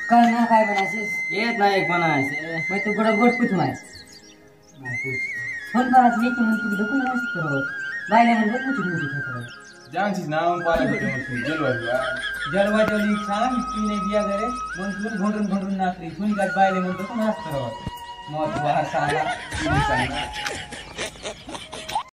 काय ना काय बनायचीस येत नाही एक बनायचे मैं तू गोड़ गोड़ पूछ माय फोन पर असली की तू दुकान ना करो बायले म्हणजे मुठी करो जांचीस नाम पाला जलवा जली छान पीने दिया करे मन घोंडून घोंडून नाचली सुन का बायले म्हणतो तू नाच करो मौत बाहर साला